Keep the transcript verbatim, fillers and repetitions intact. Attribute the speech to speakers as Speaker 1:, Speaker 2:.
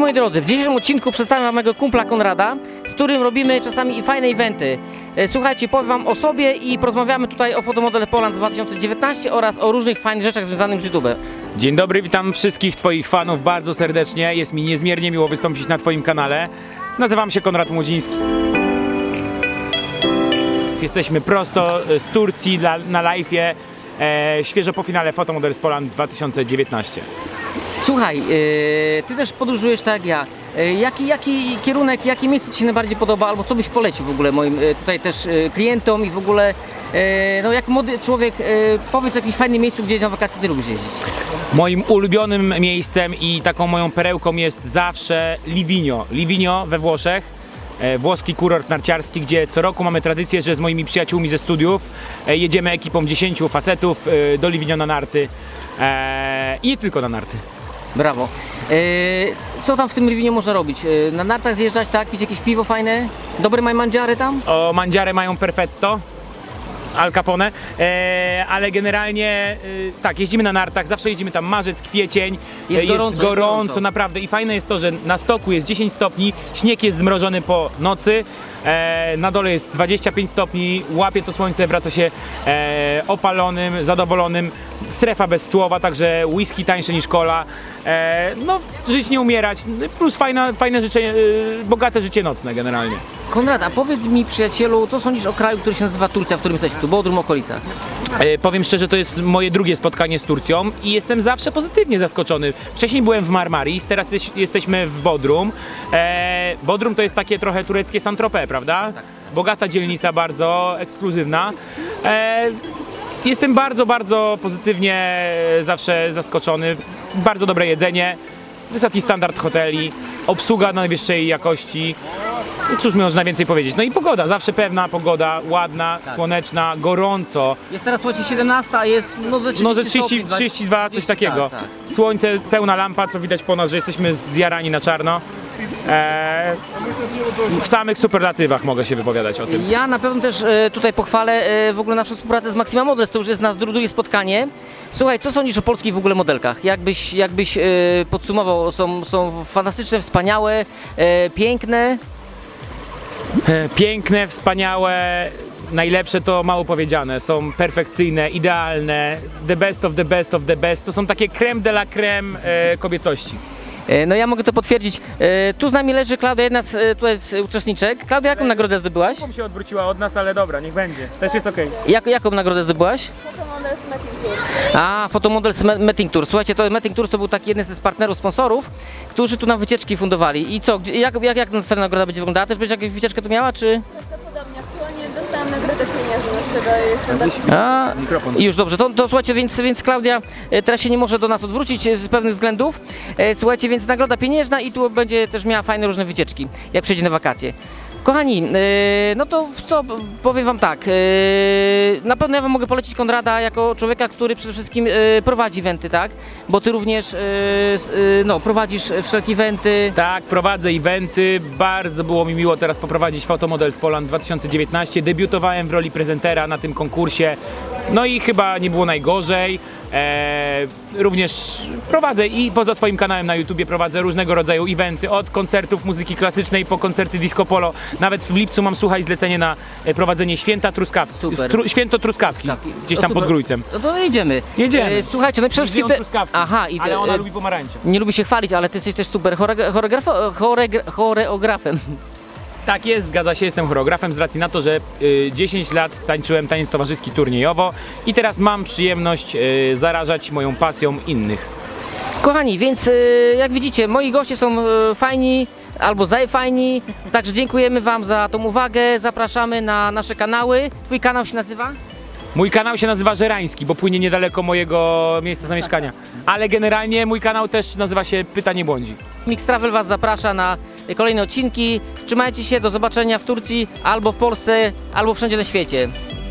Speaker 1: moi drodzy, w dzisiejszym odcinku przedstawiam wam mojego kumpla Konrada, z którym robimy czasami i fajne eventy. Słuchajcie, powiem wam o sobie i porozmawiamy tutaj o Fotomodel Poland dwa tysiące dziewiętnaście oraz o różnych fajnych rzeczach związanych z YouTube'em.
Speaker 2: Dzień dobry, witam wszystkich twoich fanów bardzo serdecznie. Jest mi niezmiernie miło wystąpić na twoim kanale. Nazywam się Konrad Młodziński. Jesteśmy prosto z Turcji dla, na live'ie, e, świeżo po finale Fotomodel Poland dwa tysiące dziewiętnaście.
Speaker 1: Słuchaj, yy, ty też podróżujesz tak jak ja. Yy, jaki, jaki kierunek, jakie miejsce ci się najbardziej podoba, albo co byś polecił w ogóle moim yy, tutaj też yy, klientom i w ogóle, yy, no jak młody człowiek, yy, powiedz o jakimś fajnym miejscu, gdzie na wakacje ty lubisz jeździć.
Speaker 2: Moim ulubionym miejscem i taką moją perełką jest zawsze Livigno. Livigno we Włoszech. Włoski kurort narciarski, gdzie co roku mamy tradycję, że z moimi przyjaciółmi ze studiów jedziemy ekipą dziesięciu facetów do Livigno na narty i nie tylko na narty.
Speaker 1: Brawo. Co tam w tym Livigno można robić? Na nartach zjeżdżać, tak? Pić jakieś piwo fajne? Dobre mają mangiare tam?
Speaker 2: O, mangiare mają perfetto. Al Capone, e, ale generalnie e, tak, jeździmy na nartach, zawsze jeździmy tam marzec, kwiecień,
Speaker 1: jest,
Speaker 2: jest
Speaker 1: gorąco,
Speaker 2: gorąco,
Speaker 1: gorąco
Speaker 2: naprawdę i fajne jest to, że na stoku jest dziesięć stopni, śnieg jest zmrożony po nocy, e, na dole jest dwadzieścia pięć stopni, łapie to słońce, wraca się e, opalonym, zadowolonym, strefa bez słowa, także whisky tańsze niż cola, e, no żyć nie umierać, plus fajna, fajne życie, e, bogate życie nocne generalnie.
Speaker 1: Konrad, a powiedz mi, przyjacielu, co sądzisz o kraju, który się nazywa Turcja, w którym jesteś tu, Bodrum, okolica?
Speaker 2: E, powiem szczerze, to jest moje drugie spotkanie z Turcją i jestem zawsze pozytywnie zaskoczony. Wcześniej byłem w Marmaris, teraz jest, jesteśmy w Bodrum. E, Bodrum to jest takie trochę tureckie Saint-Tropez, prawda?
Speaker 1: Tak.
Speaker 2: Bogata dzielnica, bardzo ekskluzywna. E, jestem bardzo, bardzo pozytywnie zawsze zaskoczony. Bardzo dobre jedzenie, wysoki standard hoteli, obsługa najwyższej jakości. Cóż można więcej powiedzieć? No i pogoda, zawsze pewna pogoda, ładna, tak, słoneczna, gorąco.
Speaker 1: Jest teraz słuchajcie siedemnasta, a jest no ze trzydzieści,
Speaker 2: no ze trzydzieści, trzydzieści dwa, coś takiego. Tak, tak. Słońce, pełna lampa, co widać po nas, że jesteśmy zjarani na czarno. Eee, w samych superlatywach mogę się wypowiadać o tym.
Speaker 1: Ja na pewno też e, tutaj pochwalę e, w ogóle naszą współpracę z Maxima Models, to już jest nasze drugie spotkanie. Słuchaj, co sądzisz o polskich w ogóle modelkach? Jakbyś, jakbyś e, podsumował, są, są fantastyczne, wspaniałe, e, piękne.
Speaker 2: Piękne, wspaniałe, najlepsze to mało powiedziane, są perfekcyjne, idealne, the best of the best of the best, to są takie creme de la creme e, kobiecości.
Speaker 1: No ja mogę to potwierdzić. E, tu z nami leży Klaudia, jedna z, tu jest uczestniczek. Klaudia, jaką nagrodę zdobyłaś?
Speaker 2: Taką się odwróciła od nas, ale dobra, niech będzie, też jest okej.
Speaker 1: Jak, jaką nagrodę zdobyłaś?
Speaker 3: Fotomodel Meeting Tour.
Speaker 1: A, Fotomodel Meeting Tour. Słuchajcie, to Meeting Tour to był taki jeden z partnerów, sponsorów, którzy tu nam wycieczki fundowali. I co, jak, jak, jak ta nagroda będzie wyglądała? Też będzie jakąś wycieczkę tu miała, czy?
Speaker 3: Prawdopodobnie. Aktualnie dostałam nagrodę pieniężną, z czego jestem bardzo...
Speaker 1: A, już dobrze, to, to słuchajcie, więc, więc Klaudia teraz się nie może do nas odwrócić z pewnych względów. Słuchajcie, więc nagroda pieniężna i tu będzie też miała fajne różne wycieczki, jak przyjdzie na wakacje. Kochani, no to co, powiem wam tak, na pewno ja wam mogę polecić Konrada jako człowieka, który przede wszystkim prowadzi eventy, tak? Bo ty również no, prowadzisz wszelkie eventy.
Speaker 2: Tak, prowadzę eventy, bardzo było mi miło teraz poprowadzić Fotomodel Poland dwa tysiące dziewiętnaście, debiutowałem w roli prezentera na tym konkursie, no i chyba nie było najgorzej. Eee, również prowadzę i poza swoim kanałem na YouTubie prowadzę różnego rodzaju eventy, od koncertów muzyki klasycznej po koncerty disco polo. Nawet w lipcu mam, słuchaj, zlecenie na prowadzenie święta truskawki.
Speaker 1: Super.
Speaker 2: Tru, święto truskawki, gdzieś tam pod Grójcem.
Speaker 1: No to jedziemy.
Speaker 2: Jedziemy.
Speaker 1: E, słuchajcie, no i przede wszystkim te...
Speaker 2: Aha,
Speaker 1: i te...
Speaker 2: ale ona lubi pomarańcze.
Speaker 1: Nie lubi się chwalić, ale ty jesteś też super choreograf... choregra... choreografem.
Speaker 2: Tak jest, zgadza się, jestem choreografem z racji na to, że y, dziesięć lat tańczyłem taniec towarzyski turniejowo i teraz mam przyjemność y, zarażać moją pasją innych.
Speaker 1: Kochani, więc y, jak widzicie, moi goście są y, fajni albo zajfajni, także dziękujemy wam za tą uwagę, zapraszamy na nasze kanały. Twój kanał się nazywa?
Speaker 2: Mój kanał się nazywa Żerański, bo płynie niedaleko mojego miejsca zamieszkania. Ale generalnie mój kanał też nazywa się Pytanie Błądzi.
Speaker 1: Mix Travel was zaprasza na kolejne odcinki. Trzymajcie się, do zobaczenia w Turcji, albo w Polsce, albo wszędzie na świecie.